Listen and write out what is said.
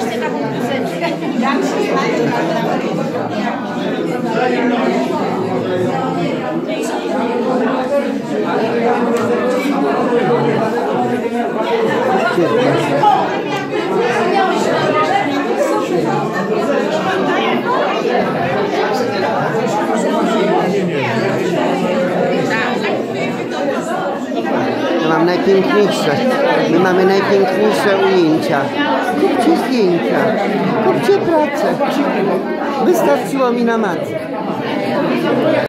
Weźcie taką bluzeczkę. Ja mam najpiękniejsze. My mamy najpiękniejsze ujęcia. Kupcie zdjęcia. Kupcie pracę. Wystarczyło mi na matce.